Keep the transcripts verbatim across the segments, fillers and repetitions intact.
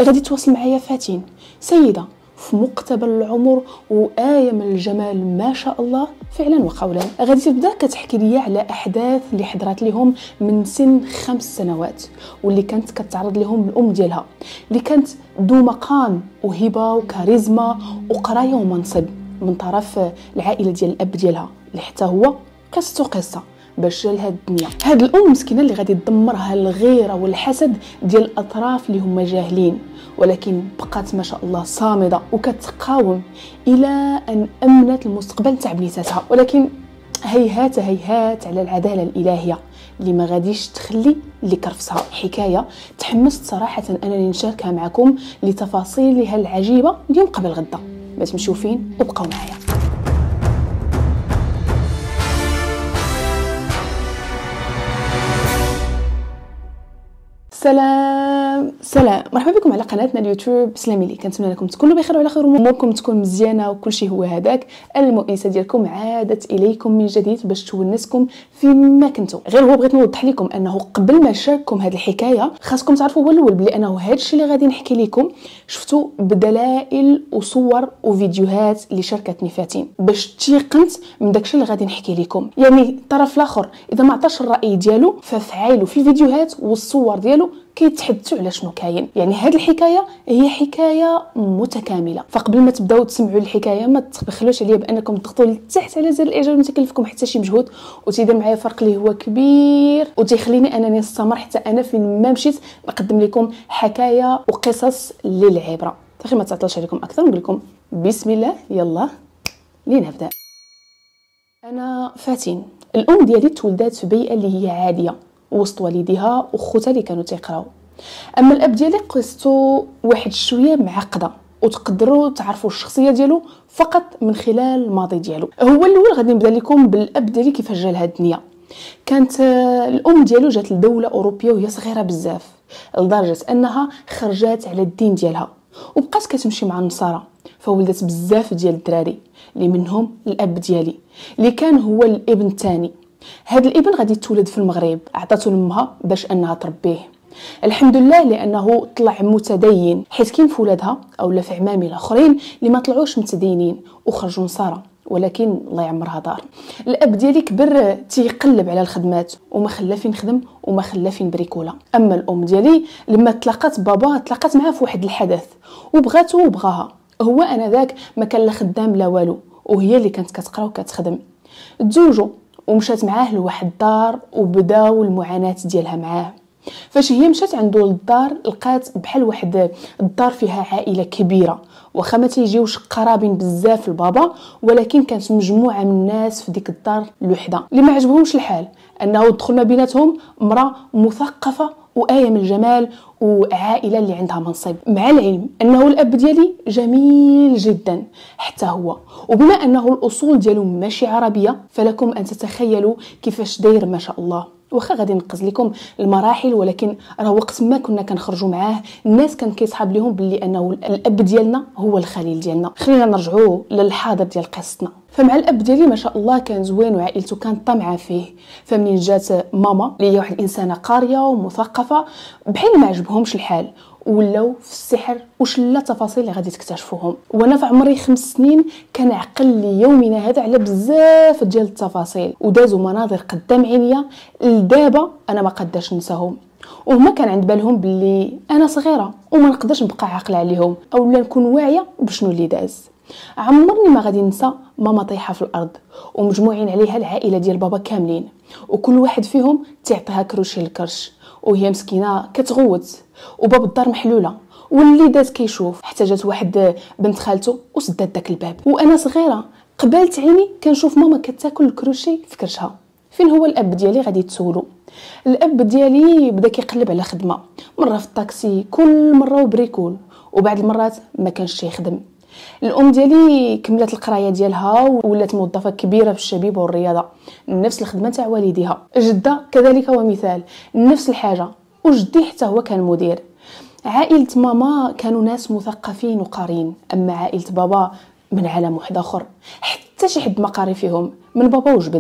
غادي تواصل معايا فاتين، سيده في مقتبل العمر وآية من الجمال ما شاء الله فعلا وقولا. غادي تبدا كتحكي لي على احداث اللي حضرات لهم من سن خمس سنوات واللي كانت كتعرض لهم الام ديالها، اللي كانت ذو مقام وهبه وكاريزما وقرايه ومنصب من طرف العائله ديال الاب ديالها، اللي حتى هو قصته قصه باش جا لهاد الدنيا. هاد الام مسكينه اللي غادي تدمرها الغيره والحسد ديال الاطراف اللي هما جاهلين، ولكن بقات ما شاء الله صامده وكتقاوم الى ان امنت المستقبل تاع بنيتاتها. ولكن هيهات هيهات على العداله الالهيه اللي ما غاديش تخلي اللي كرفسها. حكايه تحمست صراحه انني نشاركها معكم لتفاصيلها العجيبه اليوم قبل غدا. ما تمشيو فين وبقاو معايا. سلام سلام، مرحبا بكم على قناتنا اليوتيوب. سلامي لي، كنتمنى لكم تكونوا بخير وعلى خير واموركم تكون مزيانه وكل شيء هو هذاك. المؤنسه ديالكم عادت اليكم من جديد باش تونسكم فيما كنتوا. غير هو بغيت نوضح لكم انه قبل ما نشارككم هذه الحكايه خاصكم تعرفوا هو الاول بلي انه هذا الشيء اللي غادي نحكي لكم شفتوا بدلائل وصور وفيديوهات اللي شاركتني فاتين باش تيقنت من داكشي اللي غادي نحكي لكم. يعني الطرف الاخر اذا ما عطاش الراي ديالو ففعايلو في الفيديوهات والصور ديالو كيتحدثوا على شنو كاين. يعني هذه الحكايه هي حكايه متكامله، فقبل ما تبداو تسمعوا الحكايه ما تبخلوش عليا بانكم تضغطوا لتحت على زر الاعجاب، ما تكلفكم حتى شي مجهود وتيدير معايا فرق اللي هو كبير وتيخليني انني نستمر حتى انا فين ما مشيت نقدم لكم حكايه وقصص للعبره. تاخي ما تعطلش عليكم اكثر نقول لكم بسم الله يلا لنبدا. انا فاتين، الام ديالي تولدات في بيئه اللي هي عاديه وسط والديها وخوتها اللي كانوا تيقراو. اما الاب ديالي قصته واحد شويه معقده وتقدروا تعرفوا الشخصيه ديالو فقط من خلال الماضي ديالو. هو الاول غادي نبدا لكم بالاب ديالي كيفاش جا لهاد الدنيا. كانت الام ديالو جات لدوله اوروبيه وهي صغيره بزاف لدرجه انها خرجات على الدين ديالها وبقات كتمشي مع النصارى، فولدت بزاف ديال الدراري اللي منهم الاب ديالي اللي كان هو الابن الثاني. هذا الابن غادي يتولد في المغرب، عطاتو لامها باش انها تربيه. الحمد لله لانه طلع متدين، حيت كاين في ولادها اولا في عمامي الاخرين اللي ما طلعوش متدينين وخرجوا نصارى، ولكن الله يعمرها دار. الاب ديالي كبر تيقلب على الخدمات وما خلا فين نخدم وما خلا فين بريكولا. اما الام ديالي لما تلاقات بابا تلاقات معاه في واحد الحدث وبغاتو وبغاها. هو انا ذاك ما كان لا خدام لا والو وهي اللي كانت كتقرا وكتخدم. تزوجوا ومشات معاه لواحد الدار وبداو المعاناه ديالها معاه. فاش هي مشات عنده للدار لقات بحال واحد الدار فيها عائله كبيره، واخا ما تيجيوش قرابين بزاف البابا، ولكن كانت مجموعه من الناس في ديك الدار الوحده اللي ما عجبهمش الحال انه دخل ما بيناتهم امراه مثقفه وآية من الجمال وعائله اللي عندها منصب. مع العلم انه الاب ديالي جميل جدا حتى هو، وبما انه الاصول ديالو ماشي عربيه فلكم ان تتخيلوا كيفاش داير ما شاء الله. واخا غادي نقز لكم المراحل، ولكن راه وقت ما كنا كنخرجوا معاه الناس كان كيصحاب لهم باللي انه الاب ديالنا هو الخليل ديالنا. خلينا نرجعوا للحاضر ديال قصتنا. فمع الاب ديالي ما شاء الله كان زوين وعائلته كانت طامعه فيه. فمنين جات ماما اللي هي واحد الانسانه قاريه ومثقفه بحال ما عجبهمش الحال ولاو في السحر وشلا تفاصيل اللي غادي تكتشفوهم. وانا في عمري خمس سنين كان عقل لي يومنا هذا على بزاف ديال التفاصيل ودازوا مناظر قدام عينيا لدابا انا ما قداش ننساهم. وهما كان عند بالهم باللي انا صغيره وما نقدرش نبقى عاقله عليهم اولا نكون واعيه بشنو اللي داز. عمرني ما غادي ننسى ماما طايحه في الارض ومجموعين عليها العائله ديال بابا كاملين، وكل واحد فيهم تعطيها كروشي الكرش وهي مسكينه كتغوت، وباب الدار محلوله واللي داز كيشوف. حتى جات واحد بنت خالته وسدات داك الباب وانا صغيره قبالت عيني كنشوف ماما كتاكل الكروشي في كرشها. فين هو الاب ديالي غادي تسولوا؟ الاب ديالي بدا كيقلب على خدمه، مره في الطاكسي كل مره وبريكول، وبعد المرات ما كانش تيخدم. الام ديالي كملت القرايه ديالها ولات موظفه كبيره في الشبيبه والرياضه، نفس الخدمه تاع والديها. جده كذلك ومثال نفس الحاجه، وجدي حتى هو كان مدير. عائله ماما كانوا ناس مثقفين وقارين، اما عائله بابا من عالم واحد اخر، حتى شي حد ما قاري فيهم من بابا وجبد.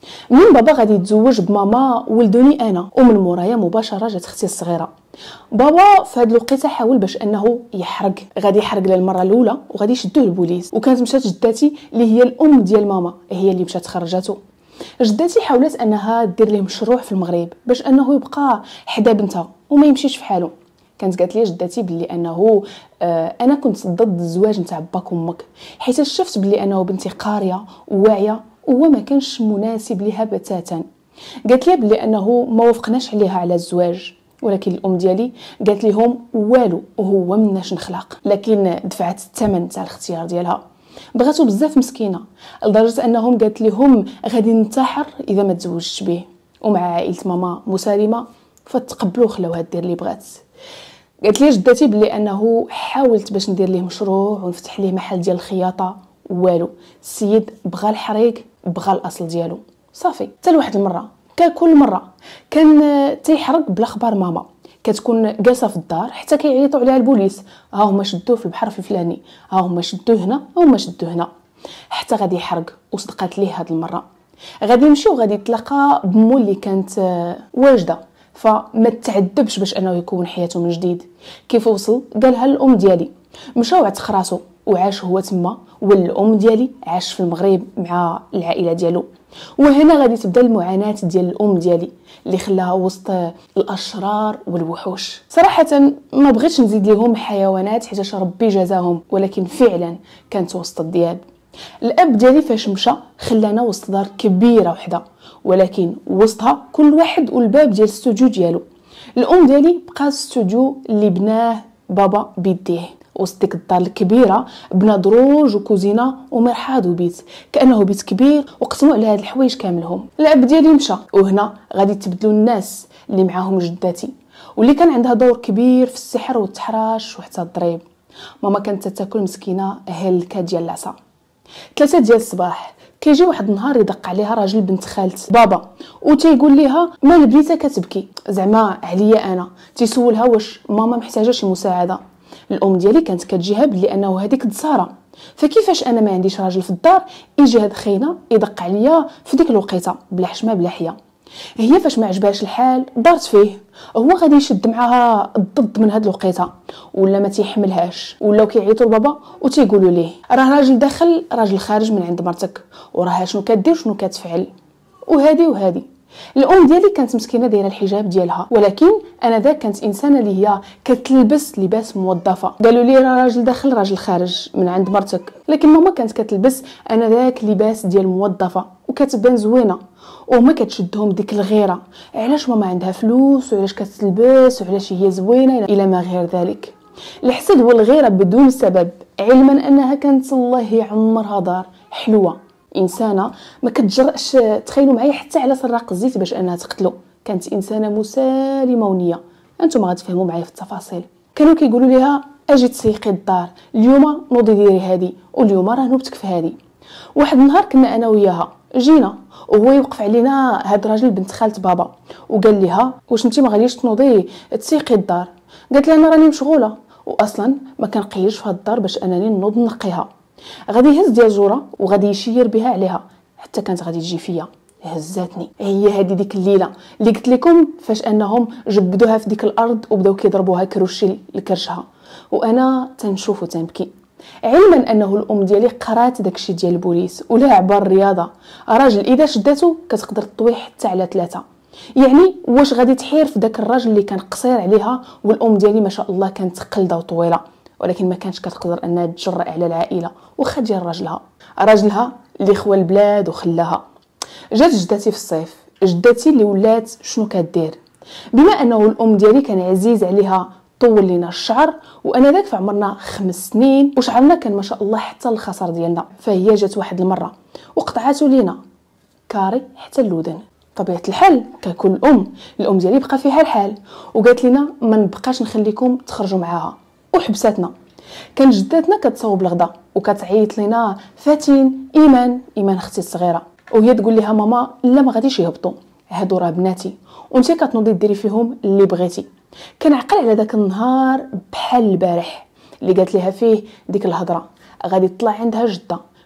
من بابا غادي يتزوج بماما ولدوني انا، ومن مورايا مباشره جات اختي الصغيره. بابا في هذه الوقيته حاول باش انه يحرق، غادي يحرق للمره الاولى وغادي يشدوه البوليس. وكانت مشات جداتي اللي هي الام ديال ماما هي اللي مشات خرجته. جداتي حاولت انها دير ليه مشروع في المغرب باش انه يبقى حدا بنتها وما يمشيش في حاله. كانت قالت لي جداتي بلي انه آه انا كنت ضد الزواج نتاع باك وامك، حيت شفت بلي انه بنتي قاريه وواعيه وهو ما كانش مناسب لها بتاتا. قالت لي بلي انه ما وافقناش عليها على الزواج، ولكن الام ديالي قالت لهم والو وهو مناش نخلق، لكن دفعت الثمن تاع الاختيار ديالها. بغاتو بزاف مسكينه لدرجه انهم قالت لهم غادي ننتحر اذا ما تزوجتش به. ومع عائله ماما مسالمه فتقبلوا خلاوها دير اللي بغات. قالت لي جداتي بلي انه حاولت باش ندير ليه مشروع ونفتح ليه محل ديال الخياطه، والو. السيد بغى الحريق، بغى الاصل ديالو صافي. حتى لواحد المره كان كل مره كان تيحرق بلا خبار ماما، كتكون جالسه في الدار حتى كيعيطوا عليها البوليس، ها هما شدوه في البحر الفلاني، ها هما شدوه هنا، ها هما شدوه هنا، حتى غادي يحرق. وصدقات ليه هاد المره. غادي يمشي وغادي يتلاقى بمو اللي كانت واجده، فما تعذبش باش انه يكون حياته من جديد. كيف وصل قالها الام ديالي، مشاو عند خراسو وعاش هو تما، والام ديالي عاش في المغرب مع العائله ديالو. وهنا غادي تبدا المعاناه ديال الام ديالي اللي خلاها وسط الاشرار والوحوش. صراحه ما بغيتش نزيد لهم حيوانات حيت ربي جزاهم، ولكن فعلا كانت وسط الدياب. الاب ديالي فاش مشى خلانا وسط دار كبيره وحده، ولكن وسطها كل واحد والباب ديال الاستوديو ديالو. الام ديالي بقى الاستوديو اللي بناه بابا بيديه وسط ديك الدار الكبيره، بنا دروج وكوزينه ومرحاض وبيت، كانه بيت كبير وقسموا على هاد الحوايج كاملهم. الاب ديالي مشى، وهنا غادي تبدلوا الناس اللي معاهم جداتي واللي كان عندها دور كبير في السحر والتحراش وحتى الضريب. ماما كانت تاكل مسكينه هلكه ديال العصا. ثلاثه ديال الصباح كيجي واحد النهار يدق عليها راجل بنت خالت بابا وتيقول ليها مال بنيتها كتبكي، زعما عليا انا. تيسولها واش ماما محتاجه شي مساعده. الام ديالي كانت كتجيها بلي انه هذيك دساره، فكيفاش انا ما عنديش راجل في الدار يجي هاد خينا يدق عليا في ديك الوقيته بلا حشمه بلا حياه. هي فاش ما عجبهاش الحال دارت فيه، هو غادي يشد معاها الضد من هاد الوقيته ولا ما تيحملهاش، ولاو كيعيطوا لبابا وتيقولوا ليه راه راجل داخل راجل خارج من عند مرتك، وراها شنو كدير شنو كتفعل وهادي وهادي. الام ديالي كانت مسكينه دايره الحجاب ديالها، ولكن انا ذاك كانت انسانه اللي هي كتلبس لباس موظفه. قالوا لي راه راجل داخل راجل خارج من عند مرتك، لكن ماما كانت كتلبس انا ذاك لباس ديال موظفه وكتبان زوينه. وما كتشدهم ديك الغيره، علاش ماما عندها فلوس وعلاش كتلبس وعلاش هي زوينه الى ما غير ذلك. الحسد والغيره بدون سبب، علما انها كانت الله يعمرها دار حلوه، انسانه ما كتجرأش. تخيلوا معايا حتى على سراق الزيت باش انها تقتلو. كانت انسانه مسالمه ونيه. انتم غتفهموا معايا في التفاصيل. كانوا كيقولوا ليها اجي تسيقي الدار اليوم، نوضي ديري هادي، واليوم راه نوبتك في هادي. واحد النهار كنا انا وياها جينا وهو يوقف علينا هاد الراجل بنت خالت بابا وقال لها واش انت ما غاديش تنوضي تسيقي الدار. قالت لها انا راني مشغوله واصلا ما كنقيرش في هاد الدار باش انني نوض نقيها. غادي يهز ديال الجوره وغادي يشير بها عليها حتى كانت غادي تجي فيا. هزاتني. هي هذه ديك الليله اللي قلت لكم فاش انهم جبدوها في ديك الارض وبداو كيضربوها كروشي لكرشها، وانا تنشوف وتنبكي، علما انه الام ديالي قرات داكشي ديال البوليس ولاعبه الرياضه. راجل اذا شداتو كتقدر تطوي حتى على ثلاثه. يعني واش غادي تحير في داك الراجل اللي كان قصير عليها، والام ديالي ما شاء الله كانت قلده وطويله، ولكن ما كانتش كتقدر انها تجرأ على العائله واخا ديال راجلها راجلها اللي خوا البلاد وخلاها. جات جداتي في الصيف، جداتي اللي ولات شنو كدير، بما انه الام ديالي كان عزيز عليها طول لينا الشعر، وانا ذاك في عمرنا خمس سنين وشعرنا كان ما شاء الله حتى الخصر ديالنا. فهي جات واحد المره وقطعاتو لينا كاري حتى اللودن. طبيعه الحال ككل ام، الام ديالي بقى فيها الحال وقالت لنا ما نبقاش نخليكم تخرجوا معاها وحبساتنا. كان جداتنا كتصاوب الغدا وكتعيط لينا فاتين ايمان ايمان اختي الصغيره، وهي تقول لها ماما لا ما غاديش يهبطوا، هادو راه بناتي وانت كتنوضي ديري فيهم اللي بغيتي. كان عقل على داك النهار بحال البارح اللي قالت لها فيه ديك الهضره. غادي تطلع عندها جده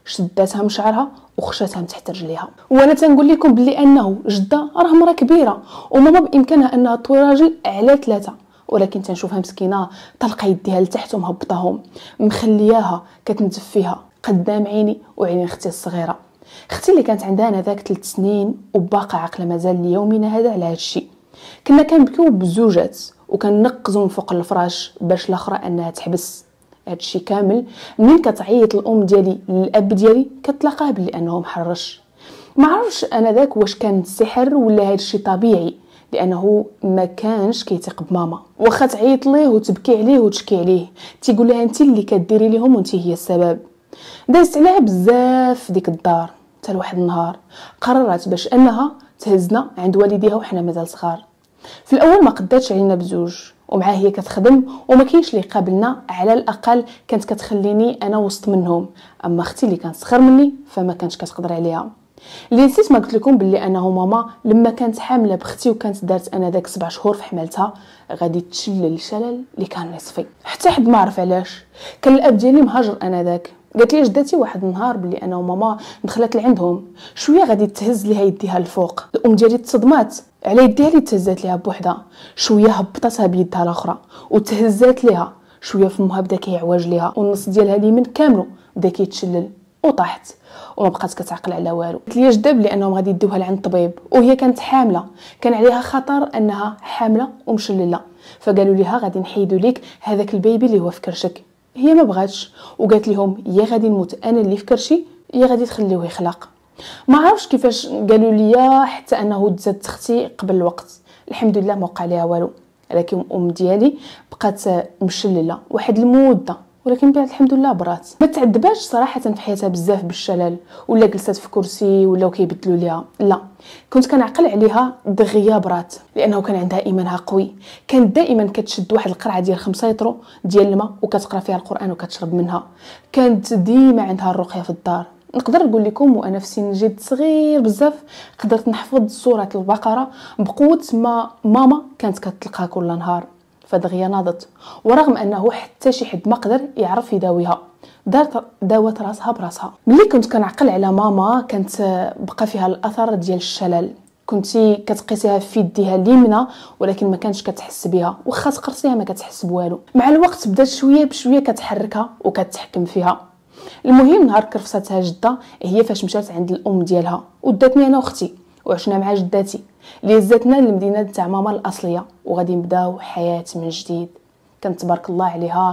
شداتها من شعرها وخشاتها من تحت رجليها. وانا تنقول لكم بلي انه جده راه مرا كبيره وماما بامكانها انها تطوي راجل على ثلاثه، ولكن تنشوفها مسكينه طلقه يديها لتحت ومهبطاهم، مخلياها كتنتف فيها قدام عيني وعينين اختي الصغيره. اختي اللي كانت عندها انا ذاك ثلاث سنين وباقا عاقله مازال ليومنا هذا على هذا الشيء. كنا كنبكيو بزوجات وكنقزوا من فوق الفراش باش الاخرى انها تحبس. هذا الشيء كامل منين كتعيط الام ديالي للاب ديالي كتلاقاه بلي انه محرش. ما عرفش انا ذاك واش كان سحر ولا هذا الشيء طبيعي، لانه ما كانش كيثيق بماما، واخا تعيط ليه وتبكي عليه وتشكي عليه تيقول لها انت اللي كديري ليهم وانت هي السبب. دازت عليها بزاف في ديك الدار حتى لواحد النهار قررت باش انها تهزنا عند والديها وحنا مازال صغار. في الاول ما قداتش علينا بزوج، ومعها هي كتخدم وما كاينش اللي يقابلنا، على الاقل كانت كتخليني انا وسط منهم. اما اختي اللي كانت صغر مني فما كانتش كتقدر عليها. اللي نسيت ما قلت لكم باللي انه ماما لما كانت حامله بختي وكانت دارت انا داك سبع شهور في حملتها غادي تشلل الشلل اللي كان نصفي، حتى حد ما عرف علاش. كان الاب ديالي مهاجر انا داك. قالت لي جداتي واحد النهار بلي انا وماما دخلت لعندهم شويه غادي تهز ليها يديها الفوق. الام ديالي تصدمات على يديها اللي تهزات ليها بوحدها، شويه هبطتها بيدها الاخرى وتهزات ليها، شويه فمها بدا كيعوج ليها والنص ديالها اليمين كامل بدا كيتشلل وطاحت وما بقات كتعقل على والو. قالت لي جده بلي انهم غادي يدوها لعند الطبيب وهي كانت حامله، كان عليها خطر انها حامله ومشلله، فقالوا ليها غادي نحيدوا لك هذاك البيبي اللي هو في كرشك. هي ما بغاتش وقالت لهم يا غادي نموت انا اللي في كرشي يا غادي تخليوه يخلق. ما عرفش كيفاش قالوا لي حتى انه تزادت اختي قبل الوقت. الحمد لله ما وقع ليها والو، لكن ام ديالي بقات مشلله واحد المده، ولكن بعد الحمد لله برات. ما تعذباش صراحه في حياتها بزاف بالشلل ولا جلست في كرسي ولا كيبدلوا ليها، لا كنت كنعقل عليها دغيا برات، لانه كان عندها ايمانها قوي. كانت دائما كتشد واحد القرعه ديال خمسة يطرو ديال الماء وكتقرا فيها القران وكتشرب منها. كانت ديما عندها الرقيه في الدار. نقدر نقول لكم وانا في سن جد صغير بزاف قدرت نحفظ سوره البقره بقوه ما ماما كانت كتلقاها كل نهار. فدغيا ناضت، ورغم انه حتى شي حد ما قدر يعرف يداويها دارت داوات راسها براسها. ملي كنت كنعقل على ماما كانت بقى فيها الاثر ديال الشلل. كنتي كتقيسيها في يديها اليمنى ولكن ما كانتش كتحس بها، واخا تقرصيها ما كتحس بوالو. مع الوقت بدات شويه بشويه كتحركها وكتحكم فيها. المهم نهار كرفصتها جده هي فاش مشات عند الام ديالها وداتني انا واختي وعشنا مع جداتي اللي هزاتنا للمدينه تاع ماما الاصليه وغادي نبداو حياه من جديد. كانت تبارك الله عليها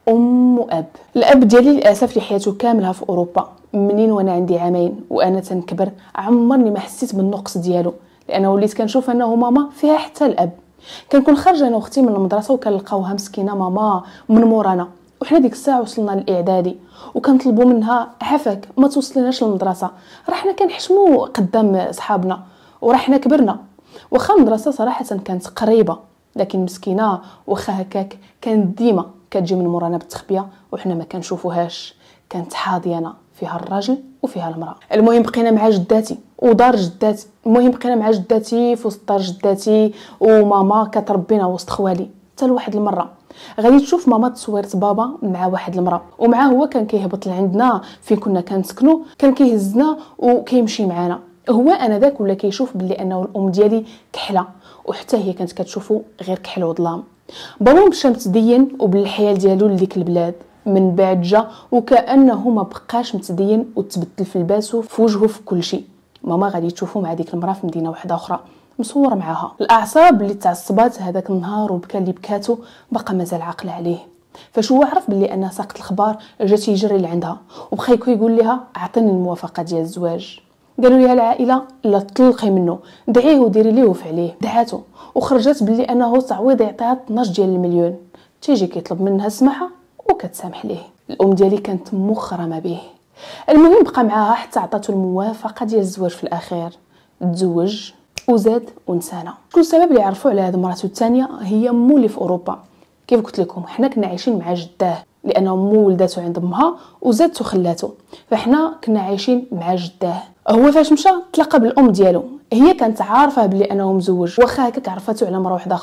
ام واب. الاب ديالي للاسف اللي حياته كاملها في اوروبا. منين وانا عندي عامين وانا تنكبر عمرني ما حسيت بالنقص ديالو، لانه وليت كنشوف انه ماما فيها حتى الاب. كنكون خارجه انا واختي من المدرسه وكنلقاوها مسكينه ماما من مورانا، وحنا ديك الساعه وصلنا للاعدادي وكنطلبوا منها عفاك ما توصليناش للمدرسه، راه حنا كنحشموا قدام صحابنا وراه حنا كبرنا. واخا المدرسه صراحه كانت قريبه، لكن مسكينه واخا هكاك كانت ديما كتجي من مورانا بالتخبيه وحنا ما كنشوفوهاش. كانت حاضيانه فيها الراجل وفيها المراه. المهم بقينا مع جداتي ودار جداتي المهم بقينا مع جداتي في وسط دار جداتي، وماما كتربينا وسط خوالي. حتى لواحد المره غادي تشوف ماما تصويرت بابا مع واحد المراه، ومعاه هو كان كيهبط لعندنا فين كنا كنسكنوا، كان كيهزنا وكيمشي معنا. هو انا ذاك ولا كيشوف بلي انه الام ديالي كحله، وحتى هي كانت كتشوفو غير كحل وظلام. بابا مشى متدين وبالحياه ديالو لديك البلاد، من بعد جا وكانه ما بقاش متدين وتبدل في لباسو في وجهه في كل شيء. ماما غادي تشوفو مع ديك المراه في مدينه واحده اخرى مصور معاها. الاعصاب اللي تعصبات هذاك النهار وبكى اللي بكاتو بقى مازال عاقل عليه. فاش هو عرف بلي انا ساقط الخبار جات يجري لعندها وبقى يقول لها اعطيني الموافقه ديال الزواج. قالوا لها العائله لا تطلقي منه، دعيه وديري ليه وفعليه. دعاته وخرجت بلي انه تعويض يعطيها اثناش ديال المليون. تيجي كيطلب منها السماحه وكتسامح ليه. الام ديالي كانت مخرمه به. المهم بقى معاها حتى عطاتو الموافقه ديال الزواج. في الاخير تزوج وزاد ونسانا. شكون السبب اللي عرفوا على هذه مرته الثانيه؟ هي مو اللي في اوروبا. كيف قلت لكم حنا كنا عايشين مع جداه، لانه مو ولداتو عند امها وزادتو خلاتو، فاحنا كنا عايشين مع جداه. هو فاش مشى تلاقى بالام ديالو، هي كانت عارفه بلي انه مزوج، واخا هكاك عرفاتو على مره واحده اخرى.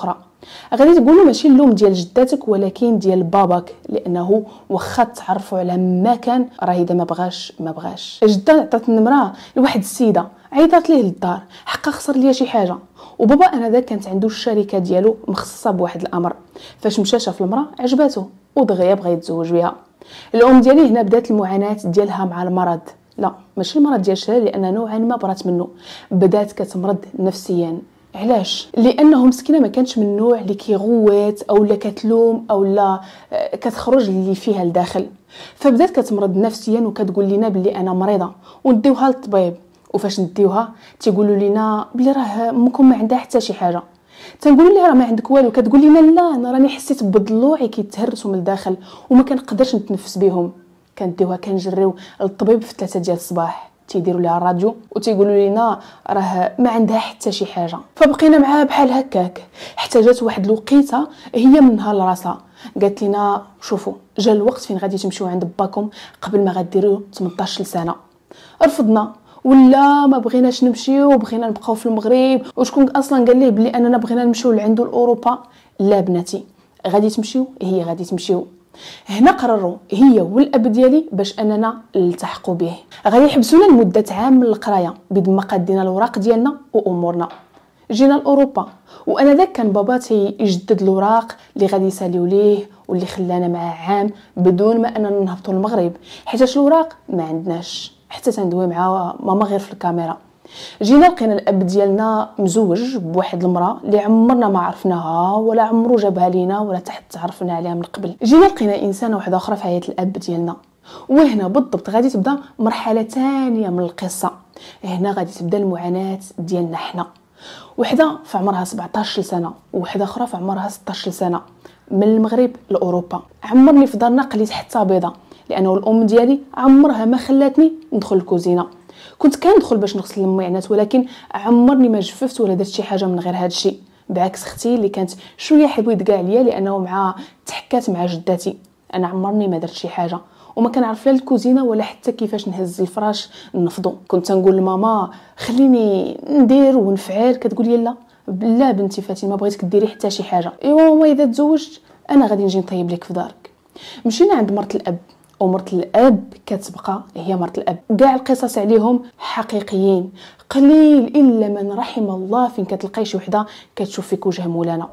غادي تقولوا ماشي اللوم ديال جداتك ولكن ديال باباك، لانه واخا تعرفوا على ما كان راه اذا ما بغاش ما بغاش. جده عطات النمره لواحد السيده عيطات ليه للدار، حقا خسر ليا شي حاجه، وبابا انا ذاك كانت عنده الشركه ديالو مخصصه بواحد الامر. فاش مشى شاف المراه عجباتو ودغيا بغى يتزوج بها. الام ديالي هنا بدات المعاناه ديالها مع المرض، لا ماشي المرض ديال الشلل لان نوعا ما برات منه، بدات كتمرض نفسيا. علاش؟ لانه مسكينه ما كانش من النوع اللي كيغوت او لا كتلوم او لا كتخرج اللي فيها لداخل، فبدات كتمرض نفسيا وكتقول لنا بلي انا مريضه ونديوها للطبيب. وفاش نديوها تيقولوا لنا بلي راه امكم ما عندها حتى شي حاجه، تنقولوا لها راه ما عندك والو، كتقول لنا لا انا راني حسيت بضلوعي كيتهرسوا من الداخل وما كنقدرش نتنفس بهم. كنديوها كنجريو للطبيب في ثلاثة ديال الصباح، تيديروا لها الراديو وتيقولوا لنا راه ما عندها حتى شي حاجه. فبقينا معاها بحال هكاك حتى جات واحد الوقيته هي منها لراسها قالت لنا شوفوا جا الوقت فين غادي تمشيو عند باكم قبل ما غديروا ثمنطاش سنه. رفضنا ولا ما بغيناش نمشيو وبغينا نبقاو في المغرب، وشكون اصلا قال ليه بلي اننا بغينا نمشيو لعندو لاوروبا؟ لا بناتي غادي تمشيو، هي غادي تمشيو. هنا قرروا هي والاب ديالي باش اننا نلتحقوا به، غادي يحبسونا لمده عام من القرايه بدون ما قادينا الاوراق ديالنا وامورنا. جينا لاوروبا وانا ذاك كان بابا تيجدد الاوراق اللي غادي يساليو ليه واللي خلانا معاه عام بدون ما اننا نهبطوا المغرب، حيت الاوراق ما عندناش حتى تندوي مع ماما غير في الكاميرا. جينا لقينا الاب ديالنا مزوج بواحد المراه اللي عمرنا ما عرفناها ولا عمرو جابها لينا ولا تحت تعرفنا عليها من قبل. جينا لقينا انسانه واحده اخرى في حياه الاب ديالنا، وهنا بالضبط غادي تبدا مرحله ثانيه من القصه. هنا غادي تبدا المعاناه ديالنا حنا، وحده في عمرها سبعطاش سنه وحده اخرى في عمرها ستطاش سنه، من المغرب لاوروبا. عمرني في دارنا قليت حتى بيضه لانه الام ديالي عمرها ما خلاتني ندخل الكوزينه. كنت كندخل باش نغسل المعانات ولكن عمرني ما جففت ولا درت شي حاجه من غير هذا الشيء، بعكس اختي اللي كانت شويه حبيت كاع عليا لانه مع تحكات مع جداتي. انا عمرني ما درت شي حاجه وما كنعرف لا الكوزينه ولا حتى كيفاش نهز الفراش نفضو. كنت نقول لماما خليني ندير ونفعل، كتقول لي لا لا بنتي فاطمه بغيتك ديري حتى شي حاجه. ايوا ماما اذا تزوجت انا غادي نجي نطيب لك في دارك. مشينا عند مرت الاب، ومرت الاب كتبقى هي مرت الاب. كاع القصص عليهم حقيقيين، قليل الا من رحم الله فين كتلقاي شي وحده كتشوف فيك وجه مولانا.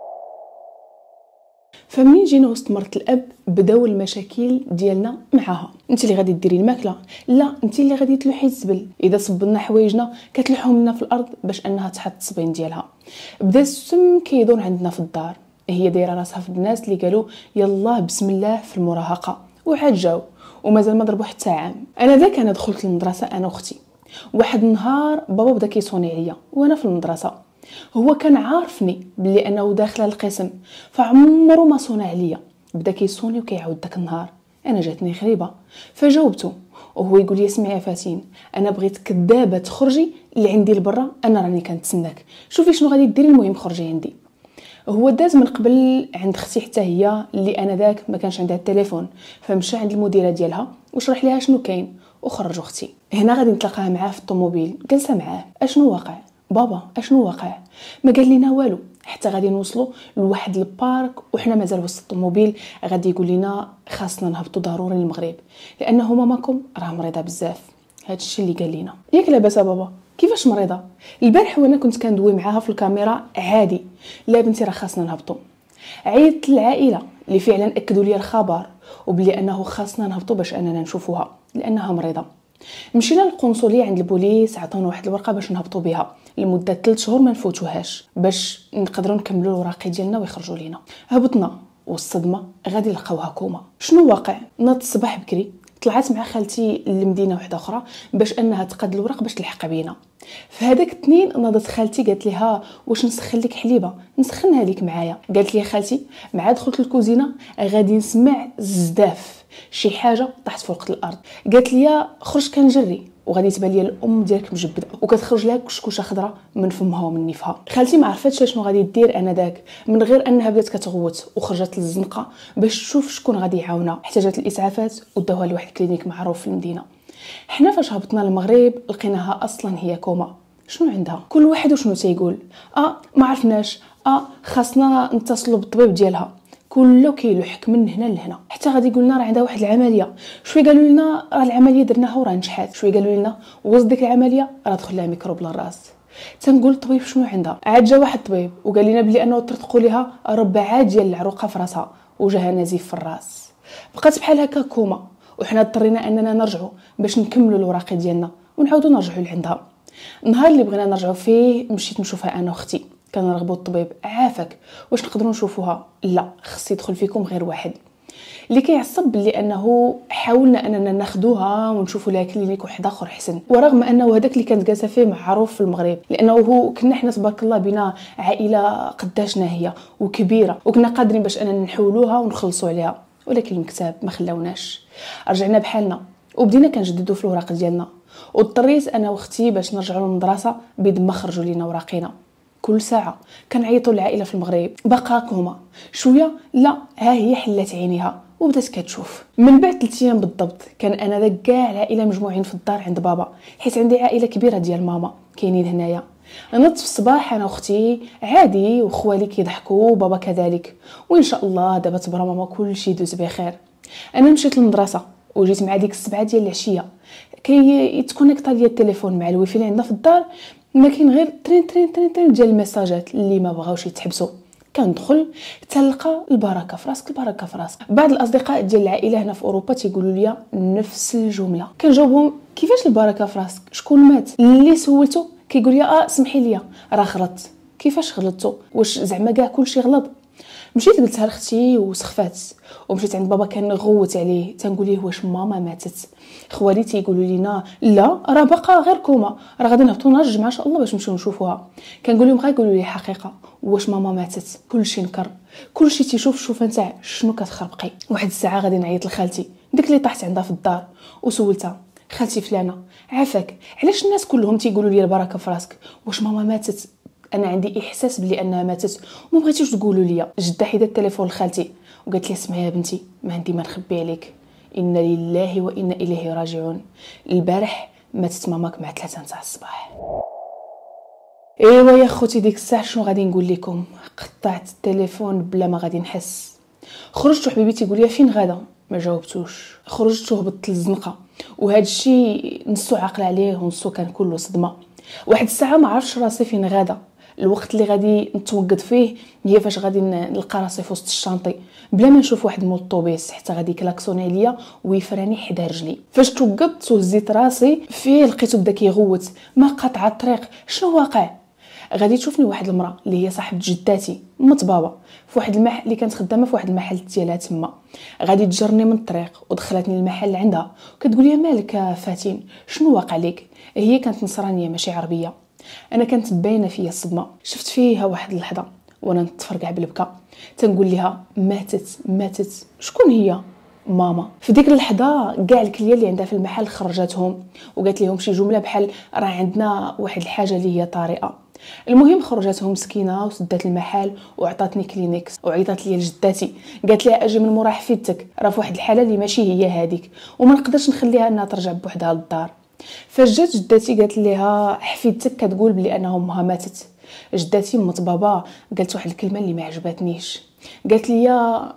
فمنين جينا وسط مرت الاب بداو المشاكل ديالنا معاها. انت اللي غادي ديري الماكله، لا انت اللي غادي تلوحي الزبل، اذا صبنا حوايجنا كتلوحهم لنا في الارض باش انها تحط الصبين ديالها. بدا السم كيدور عندنا في الدار، هي دايره راسها في الناس اللي قالوا يلا بسم الله في المراهقه، وعاد جاو ومازال ما ضربوا حتى عام. انا ذاك انا دخلت للمدرسه انا واختي. واحد النهار بابا بدا كيصوني عليا وانا في المدرسه، هو كان عارفني بلي انه داخله القسم فعمره ما صوني عليا، بدا كيصوني وكيعاود داك النهار. انا جاتني غريبه فجاوبته وهو يقول لي اسمعي يا فاتين انا بغيت كدابه تخرجي اللي عندي لبرا، انا راني كنتسناك، شوفي شنو غادي ديري المهم خرجي عندي. هو داز من قبل عند اختي حتى هي اللي انا ذاك ما كانش عندها التليفون، فمشى عند المديره ديالها وشرح ليها شنو كاين وخرج اختي. هنا غادي نتلاقاها معاه في الطوموبيل، جلسه معاه اشنو واقع بابا اشنو واقع، ما قال لنا والو حتى غادي نوصلوا لواحد البارك وحنا مازال وسط الطوموبيل. غادي يقول لنا خاصنا نهبطوا ضروري للمغرب لانه ماماكم راه مريضه بزاف. هذا الشيء اللي قال لنا. ياك لاباس بابا كيفاش مريضه؟ البارح وانا كنت كندوي معاها في الكاميرا عادي. لا بنتي راه خاصنا نهبطوا. عيطت للعائله اللي فعلا اكدوا لي الخبر وبلي انه خاصنا نهبطوا باش اننا نشوفوها لانها مريضه. مشينا للقنصليه عند البوليس، عطاونا واحد الورقه باش نهبطوا بها لمده ثلاث شهور ما نفوتوهاش باش نقدروا نكملوا الوراقي ديالنا ويخرجوا لينا. هبطنا والصدمه غادي نلقاوها كوما. شنو واقع؟ ناض الصباح بكري طلعت مع خالتي لمدينه واحده اخرى باش انها تقاد الوراق باش تلحق بينا. في هذاك الاثنين ناضت خالتي قالت لها واش نسخن لك حليبه نسخنها لك معايا. قالت لي خالتي مع دخلت الكوزينه غادي نسمع الزداف شي حاجه طاحت فوق الارض. قالت لي خرج كنجري وغادي تبان لي الام ديالك مجبده وكتخرج لها كشكوشه خضراء من فمها ومن نفها. خالتي ما عرفتش شنو غادي دير انا داك من غير انها بدات كتغوت وخرجت للزنقه باش تشوف شكون غادي يعاونها. احتاجت الاسعافات وداوها لواحد الكلينيك معروف في المدينه. حنا فاش هبطنا للمغرب لقيناها اصلا هي كوما. شنو عندها؟ كل واحد وشنو تيقول. اه ما عرفناش، اه خاصنا نتصلوا بالطبيب ديالها، كله كيلوحك من هنا لهنا. حتى غادي يقولنا راه عندها واحد العمليه، شويه قالوا لنا راه العمليه درناها وراه نجحات، شويه قالوا لنا وسط ديك العمليه راه دخل لها ميكروب للراس. تنقول الطبيب شنو عندها؟ عاد جا واحد الطبيب وقال لنا بلي انه ترتقوا ليها ربعه ديال العروقه في راسها وجاها نزيف في الراس. بقات بحال هكا كوما، وحنا اضطرينا اننا نرجعوا باش نكملوا الوراقي ديالنا ونعاودوا نرجعوا لعندها. النهار اللي بغينا نرجعوا فيه مشيت نشوفها انا واختي، كنرغبوا الطبيب عافاك واش نقدروا نشوفوها؟ لا، خص يدخل فيكم غير واحد. اللي كيعصب بلي انه حاولنا اننا ناخذوها ونشوفوا لها كلينيك واحد اخر حسن، ورغم انه هذاك اللي كانت جالسه فيه معروف في المغرب، لانه هو كنا حنا تبارك الله بنا عائله قداشنا هي وكبيره، وكنا قادرين باش اننا نحولوها ونخلصوا عليها، ولكن المكتاب ما خلاوناش. رجعنا بحالنا وبدينا كنجددوا في الوراق ديالنا، واضطريت انا واختي باش نرجعوا للمدرسه بيد ما خرجوا لينا وراقينا. كل ساعه كنعيطوا للعائله في المغرب باقا كوما، شويه لا ها هي حلات عينيها وبدات كتشوف. من بعد ثلاث ايام بالضبط كان انا داك كاع العائله مجموعين في الدار عند بابا، حيت عندي عائله كبيره ديال ماما كاينين هنايا. نضت في الصباح انا واختي عادي، وخوالي كيضحكوا وبابا كذلك، وان شاء الله دابا تبارك ماما كلشي يدوز بخير. انا مشيت للمدرسه وجيت مع ديك السبعه ديال العشيه، كي يتكونيكطا ليا التليفون مع الويفي اللي عندنا في الدار، ما كاين غير ترين ترين ترين ترين ديال الميساجات اللي ما بغاوش يتحبسوا. كندخل تلقى البركه في راسك، البركه في راسك. بعض الاصدقاء ديال العائله هنا في اوروبا تيقولوا لي نفس الجمله، كنجاوبهم كيفاش البركه في راسك؟ شكون مات؟ اللي سولته كيقول لي اه سمحي لي راه غلطت. كيفاش غلطتوا؟ واش زعما كاع كلشي غلط؟ مشيت قلتها لاختي وسخفات، ومشيت عند بابا كنغوت عليه تنقول ليه واش ماما ماتت؟ خوالي تيقولوا لينا لا راه باقا غير كوما، راه غادي نهبطوا نهار الجمعه ان شاء الله باش نمشيو نشوفوها. كنقول لهم غير قولوا لي حقيقه واش ماما ماتت؟ كلشي نكر، كلشي تيشوف شوفه نتاع شنو كتخربقي. واحد الساعه غادي نعيط لخالتي ديك اللي طاحت عندها في الدار وسولتها خالتي فلانه عافاك علاش الناس كلهم تيقولوا لي البركه في راسك؟ واش ماما ماتت؟ انا عندي احساس بلي انها ماتت وما بغيتوش تقولوا لي. جده حيدت التليفون لخالتي وقالت لي اسمعي يا بنتي ما عندي ما نخبي عليك، انا لله وانا اليه راجعون، البارح ماتت ماماك مع ثلاثة نتاع الصباح. ايوا يا خوتي ديك الساعه شنو غادي نقول لكم؟ قطعت التليفون بلا ما غادي نحس. خرجت وحبيبي تيقول لي فين غادا؟ ما جاوبتوش. خرجت وهبطت للزنقه، وهذا الشيء نصو عاقل عليه ونصو كان كله صدمه. واحد الساعه ما عرفتش راسي فين غادا، الوقت اللي غادي نتوقد فيه هي فاش غادي نلقى راسي في وسط الشانطي بلا ما نشوف واحد مول الطوبيس حتى غادي كلاكسوني ليا ويفراني حدا رجلي. فاش توقدت وهزيت راسي فيه لقيتو بدا كيغوت ما قاطعه الطريق. شنو واقع؟ غادي تشوفني واحد المراه اللي هي صاحبه جداتي مت بابا في واحد المحل اللي كانت خدامه في واحد المحل ديالها تما، غادي تجرني من الطريق ودخلتني للمحل عندها وكتقول لي مالك فاتين شنو واقع لك؟ هي كانت نصرانيه ماشي عربيه. انا كانت باينه فيا الصدمه، شفت فيها واحد اللحظه وانا نتفرقع بالبكا تنقول لها ماتت ماتت. شكون هي؟ ماما. في ديك اللحظه كاع الكليه اللي عندها في المحل خرجتهم وقالت لهم شي جمله بحال راه عندنا واحد الحاجه اللي هي طارئه. المهم خرجتهم مسكينه وسدات المحل وعطاتني كلينكس وعيطات لي لجداتي قالت لها اجي من مورا حفيدتك راه في واحد الحاله اللي ماشي هي هذيك وما نقدرش نخليها انها ترجع بوحدها للدار. فاش جات جداتي قالت لها حفيدتك كتقول بلي انها امها ماتت. جداتي مت بابا قالت واحد الكلمه اللي ما عجبتنيش، قالت لي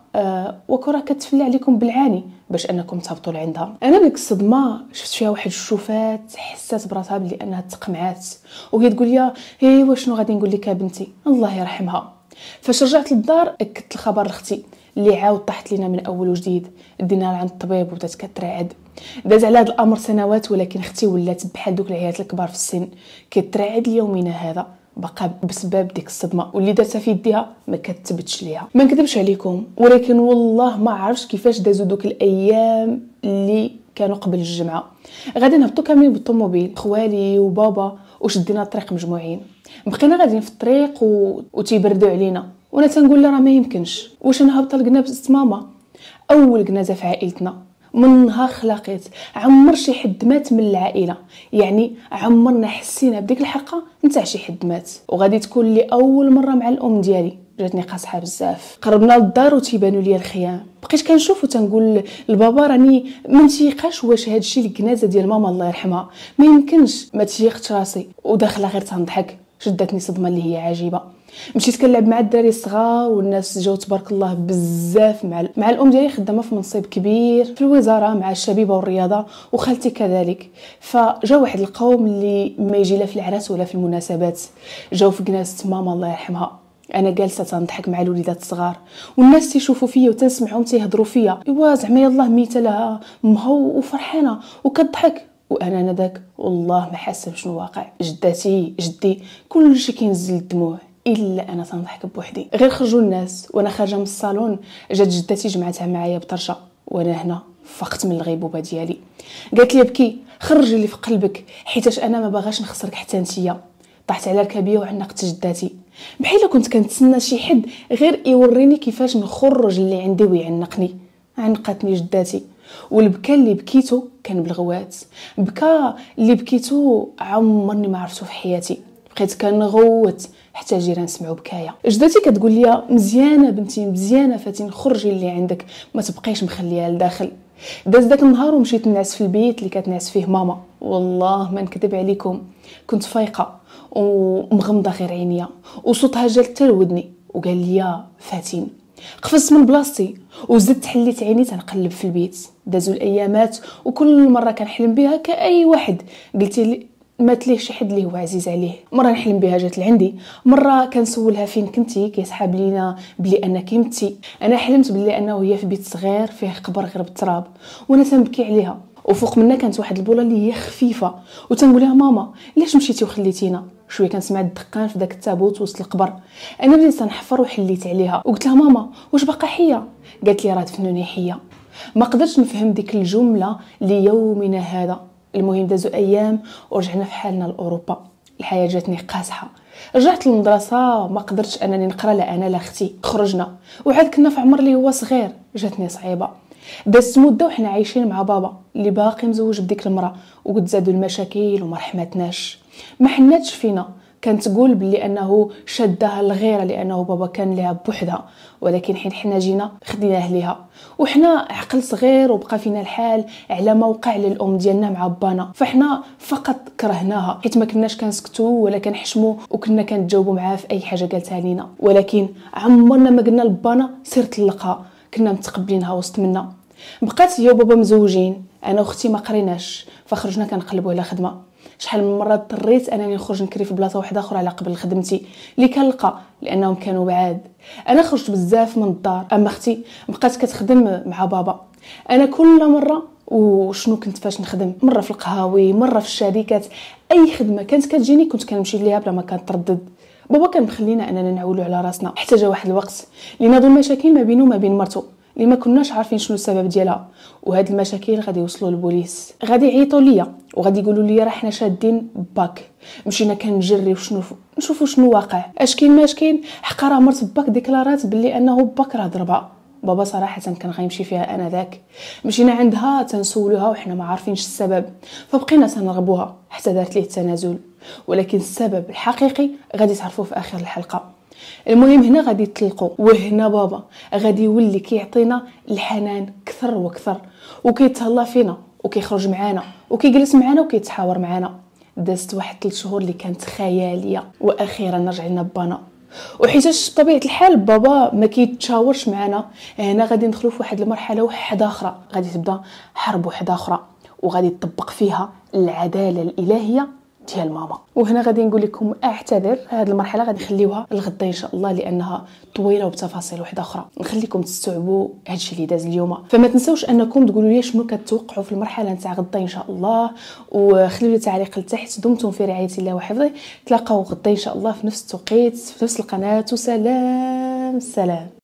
آه وكرا كتفلى عليكم بالعاني باش انكم تهبطوا لعندها. انا بديك الصدمه شفت فيها واحد الشوفات، حسات براسها بلي انها تقمعات وهي تقول لي ايوا شنو غادي نقول لك يا بنتي الله يرحمها. فاش رجعت للدار اكدت الخبر لاختي اللي عاود طاحت لينا من اول وجديد، ديناها عند الطبيب وبدات كترعد. داز على هذا الامر سنوات ولكن اختي ولات بحال دوك العيالات الكبار في السن كترعد ليومنا هذا بقى بسبب ديك الصدمه واللي دارتها في يديها ما كتبتش ليها. ما نكذبش عليكم ولكن والله ما عرفتش كيفاش دازوا دوك الايام اللي كانوا قبل الجمعه. غادي نهبطوا كاملين بالطوموبيل خوالي وبابا وشدينا الطريق مجموعين، بقينا غاديين في الطريق و... وتيبردوا علينا وانا تنقول لها راه ما يمكنش واش انا هابطه لجنازه ماما. اول جنازه في عائلتنا من نهار خلقيت عمر شي حد مات من العائله، يعني عمرنا حسينا بديك الحرقه نتاع شي حد مات. وغادي تكون لي اول مره مع الام ديالي، جاتني قاصحه بزاف. قربنا للدار وتيبانوا لي الخيام، بقيت كنشوف وتنقول لبابا راني ما متيقاش واش هذا الشيء الجنازه ديال ماما الله يرحمها، ما يمكنش. ما تيقتش راسي وداخله غير تنضحك، شدتني صدمه اللي هي عجيبه. مشيت كنلعب مع الدراري الصغار والناس جاو تبارك الله بزاف. مع مع الام ديالي خدامه في منصب كبير في الوزاره مع الشبيبه والرياضه، وخالتي كذلك. فجا واحد القوم اللي ما يجي لا في العراس ولا في المناسبات، جاو في كناسه ماما الله يرحمها. انا جالسه تنضحك مع الوليدات الصغار والناس تيشوفوا فيا وتنسمعهم تيهضروا فيا، ايوا زعما يلاه ميته لها امها وفرحانه وكتضحك، وانا نداك والله ما حاسه بشنو واقع. جداتي جدي كلشي كينزل الدموع الا انا تنضحك بوحدي. غير خرجوا الناس وانا خارجه من الصالون، جات جدتي جمعتها معايا بطرشه وانا هنا فقت من الغيبوبه ديالي. قالت لي بكي خرجي اللي في قلبك حيتاش انا ما باغاش نخسرك حتى نتيا. طحت على ركابيه وعنقت جداتي بحال كنت كنتسنى شي حد غير يوريني كيفاش نخرج اللي عندي ويعنقني. عنقتني جداتي، والبكا اللي بكيتو كان بالغوات. بكا اللي بكيتو عمرني ما عرفتو في حياتي، بقيت كنغوت حتى الجيران سمعوا بكايا. جداتي كتقول لي مزيانه بنتي مزيانه فاتين، خرجي اللي عندك ما تبقيش مخليها لداخل. داز داك النهار ومشيت نعس في البيت اللي كتنعس فيه ماما. والله ما نكذب عليكم كنت فايقه ومغمضه غير عينيا، وصوتها جا حتى لودني وقال لي فاتين. قفزت من بلاصتي وزدت حليت عيني تنقلب في البيت. دازوا الايامات وكل مره كنحلم بها كاي واحد. قلتي لي مات ليه شي حد اللي هو عزيز عليه، مره نحلم بها جات لعندي، مره كنسولها فين كنتي كيسحاب لينا بلي انك متي. انا حلمت بلي انه هي في بيت صغير فيه قبر غير بالتراب وانا تنبكي عليها، وفوق منها كانت واحد البوله اللي هي خفيفه وتنقول لها ماما علاش مشيتي وخليتينا. شويه كنسمع الدقان في داك التابوت وسط القبر. انا بديت تنحفر وحليت عليها وقلت لها ماما واش باقا حيه؟ قالت لي راه دفنوني حيه. ما قدرتش نفهم ديك الجمله ليومنا هذا. المهم دازوا ايام ورجعنا في حالنا لاوروبا. الحياه جاتني قاصحه، رجعت للمدرسه ما قدرتش انني نقرا لا انا لا اختي. خرجنا وعاد كنا في عمر اللي هو صغير، جاتني صعيبه. دازت مده وحنا عايشين مع بابا اللي باقي مزوج بديك المراه، وقد زادوا المشاكل وما رحمتناش. ما حناتش فينا، كانت تقول بلي انه شدها الغيره لانه بابا كان لها بوحدها، ولكن حين حنا جينا خديناه ليها وحنا عقل صغير وبقى فينا الحال على ما وقع للام ديالنا مع بانا. فاحنا فقط كرهناها حيت ما كناش كنسكتوا ولا كنحشموا وكنا كنتجاوبوا معاه في اي حاجه قالتها لينا، ولكن عمرنا ما قلنا لبانا سير طلقها، كنا متقبلينها وسط منا. بقات هي وبابا مزوجين، انا واختي ما قريناش فخرجنا كنقلبوا على خدمه. شحال من مره اضطريت انني نخرج نكري في بلاصه واحده اخرى على قبل خدمتي اللي كنلقى لانهم كانوا بعاد. انا خرجت بزاف من الدار، اما اختي بقات كتخدم مع بابا. انا كل مره وشنو كنت فاش نخدم، مره في القهاوي مره في الشركات، اي خدمه كانت كتجيني كنت كنمشي ليها بلا ما كنتردد. بابا كان مخلينا اننا نعولوا على راسنا حتى جا واحد الوقت اللي ناضوا المشاكل ما بينه وما بين مرته اللي ما كناش عارفين شنو السبب ديالها، وهاد المشاكل غادي يوصلوا للبوليس، غادي يعيطوا ليا وغادي يقولوا لي راه حنا شادين باك. مشينا كنجري وشنو نشوفوا شنو واقع، اش كاين ما كاين. حقا راه مرت باك ديكلارات باللي انه باك راه ضربها. بابا صراحه كان غيمشي فيها انا ذاك. مشينا عندها تنسولوها وحنا ما عارفينش السبب، فبقينا تنرغبوها حتى دارت ليه التنازل، ولكن السبب الحقيقي غادي تعرفوه في اخر الحلقه. المهم هنا غادي يطلقوا، وهنا بابا غادي يولي كيعطينا الحنان كثر وكثر وكيتهلا فينا وكيخرج معانا وكيجلس معانا وكيتحاور معانا. دازت واحد ثلاث شهور اللي كانت خياليه، واخيرا رجعنا بانا. وحيتاش بطبيعه الحال بابا ما كيتشاورش معنا، هنا غادي ندخلوا في واحد المرحله واحده اخرى، غادي تبدا حرب واحده اخرى وغادي تطبق فيها العداله الالهيه ديال ماما. وهنا غادي نقول لكم اعتذر، هذه المرحله غادي نخليوها لغدا ان شاء الله لانها طويله وبتفاصيل واحده اخرى، نخليكم تستوعبوا هادشي اللي داز اليوم. فما تنساوش انكم تقولوا لي شنو كتوقعوا في المرحله نتاع غدا ان شاء الله، وخليوا لي تعليق لتحت. دمتم في رعايه الله وحفظه، تلاقاو غدا ان شاء الله في نفس التوقيت في نفس القناه، وسلام سلام.